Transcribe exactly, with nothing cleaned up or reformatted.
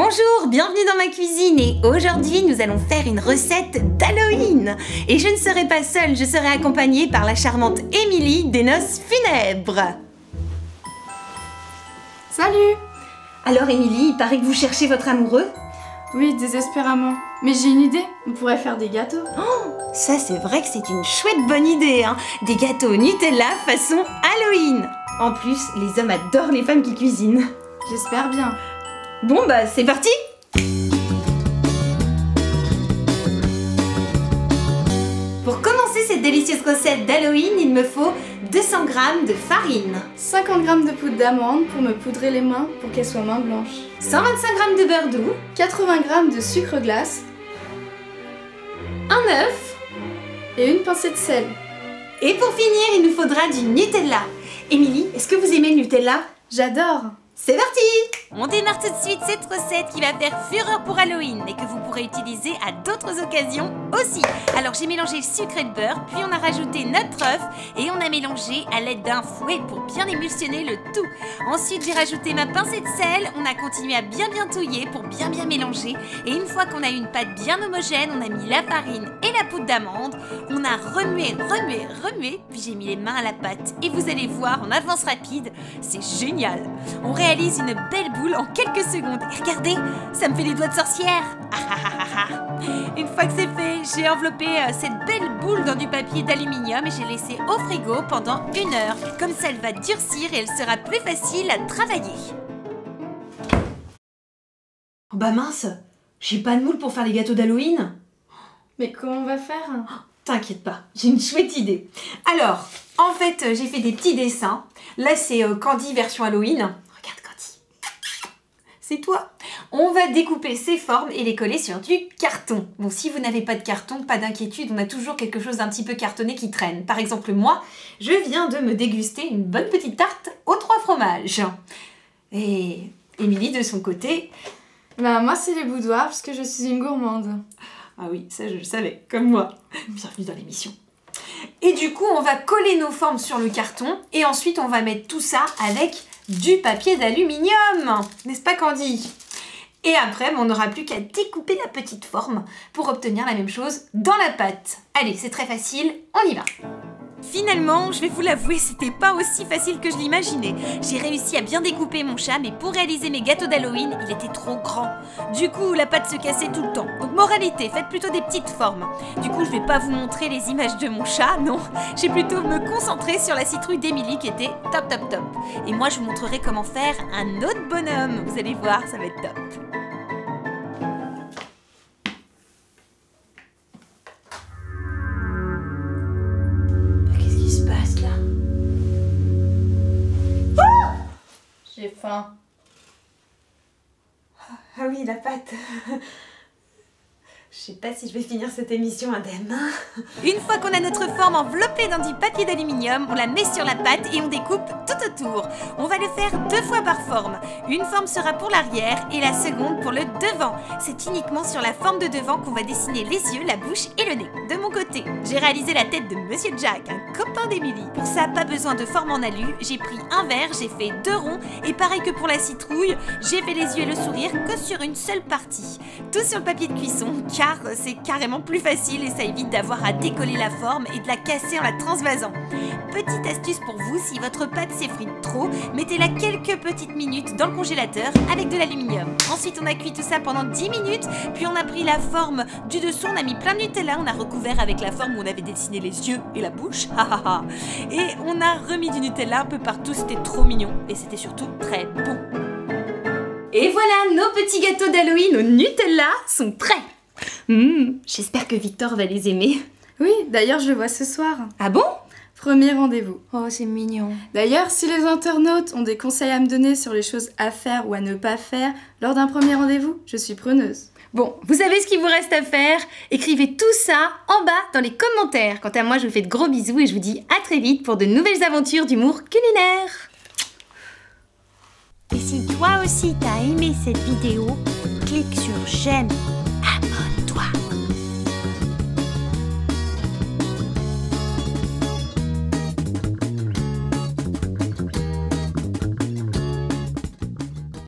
Bonjour, bienvenue dans ma cuisine et aujourd'hui nous allons faire une recette d'Halloween. Et je ne serai pas seule, je serai accompagnée par la charmante Émilie des Noces Funèbres. Salut! Alors Émilie, il paraît que vous cherchez votre amoureux? Oui, désespérément. Mais j'ai une idée, on pourrait faire des gâteaux. Oh, ça c'est vrai que c'est une chouette bonne idée, hein. Des gâteaux au Nutella façon Halloween. En plus, les hommes adorent les femmes qui cuisinent. J'espère bien. Bon bah c'est parti! Pour commencer cette délicieuse recette d'Halloween, il me faut deux cents grammes de farine, cinquante grammes de poudre d'amande pour me poudrer les mains pour qu'elles soient main blanches, cent vingt-cinq grammes de beurre doux, quatre-vingts grammes de sucre glace, un œuf et une pincée de sel. Et pour finir, il nous faudra du Nutella. Émilie, est-ce que vous aimez le Nutella? J'adore! C'est parti! On démarre tout de suite cette recette qui va faire fureur pour Halloween et que vous pourrez utiliser à d'autres occasions aussi. Alors j'ai mélangé le sucre et le beurre, puis on a rajouté notre œuf et on a mélangé à l'aide d'un fouet pour bien émulsionner le tout. Ensuite j'ai rajouté ma pincée de sel, on a continué à bien bien touiller pour bien bien mélanger et une fois qu'on a une pâte bien homogène, on a mis la farine et la poudre d'amande, on a remué, remué, remué, puis j'ai mis les mains à la pâte et vous allez voir en avance rapide, c'est génial. On réalise une belle boule en quelques secondes. Et regardez, ça me fait les doigts de sorcière. Ah, ah, ah, ah, ah. Une fois que c'est fait, j'ai enveloppé euh, cette belle boule dans du papier d'aluminium et j'ai laissé au frigo pendant une heure. Comme ça, elle va durcir et elle sera plus facile à travailler. Oh bah mince, j'ai pas de moule pour faire les gâteaux d'Halloween. Mais comment on va faire? Oh, t'inquiète pas, j'ai une chouette idée. Alors, en fait, euh, j'ai fait des petits dessins. Là, c'est euh, Candy version Halloween. C'est toi. On va découper ces formes et les coller sur du carton. Bon, si vous n'avez pas de carton, pas d'inquiétude, on a toujours quelque chose d'un petit peu cartonné qui traîne. Par exemple, moi, je viens de me déguster une bonne petite tarte aux trois fromages. Et Émilie, de son côté... Bah, moi, c'est les boudoirs, parce que je suis une gourmande. Ah oui, ça je le savais, comme moi. Bienvenue dans l'émission. Et du coup, on va coller nos formes sur le carton et ensuite, on va mettre tout ça avec... du papier d'aluminium, n'est-ce pas Candy? Et après, on n'aura plus qu'à découper la petite forme pour obtenir la même chose dans la pâte. Allez, c'est très facile, on y va. Finalement, je vais vous l'avouer, c'était pas aussi facile que je l'imaginais. J'ai réussi à bien découper mon chat, mais pour réaliser mes gâteaux d'Halloween, il était trop grand. Du coup, la pâte se cassait tout le temps. Donc moralité, faites plutôt des petites formes. Du coup, je vais pas vous montrer les images de mon chat, non. J'ai plutôt me concentrer sur la citrouille d'Émilie qui était top top top. Et moi, je vous montrerai comment faire un autre bonhomme. Vous allez voir, ça va être top. J'ai faim. Ah oui, la pâte. Je sais pas si je vais finir cette émission indemne. Une fois qu'on a notre forme enveloppée dans du papier d'aluminium, on la met sur la pâte et on découpe tout autour. On va le faire deux fois par forme. Une forme sera pour l'arrière et la seconde pour le devant. C'est uniquement sur la forme de devant qu'on va dessiner les yeux, la bouche et le nez. De mon côté, j'ai réalisé la tête de Monsieur Jack, un copain d'Émilie. Pour ça, pas besoin de forme en alu. J'ai pris un verre, j'ai fait deux ronds et pareil que pour la citrouille, j'ai fait les yeux et le sourire que sur une seule partie. Tout sur le papier de cuisson, car c'est carrément plus facile et ça évite d'avoir à décoller la forme et de la casser en la transvasant. Petite astuce pour vous, si votre pâte s'effrite trop, mettez-la quelques petites minutes dans le congélateur avec de l'aluminium. Ensuite, on a cuit tout ça pendant dix minutes, puis on a pris la forme du dessous, on a mis plein de Nutella, on a recouvert avec la forme où on avait dessiné les yeux et la bouche, et on a remis du Nutella un peu partout, c'était trop mignon et c'était surtout très bon. Et voilà, nos petits gâteaux d'Halloween au Nutella sont prêts. Mmh, j'espère que Victor va les aimer. Oui, d'ailleurs, je le vois ce soir. Ah bon? Premier rendez-vous. Oh, c'est mignon. D'ailleurs, si les internautes ont des conseils à me donner sur les choses à faire ou à ne pas faire lors d'un premier rendez-vous, je suis preneuse. Bon, vous savez ce qu'il vous reste à faire? Écrivez tout ça en bas dans les commentaires. Quant à moi, je vous fais de gros bisous et je vous dis à très vite pour de nouvelles aventures d'humour culinaire. Et si toi aussi t'as aimé cette vidéo, clique sur j'aime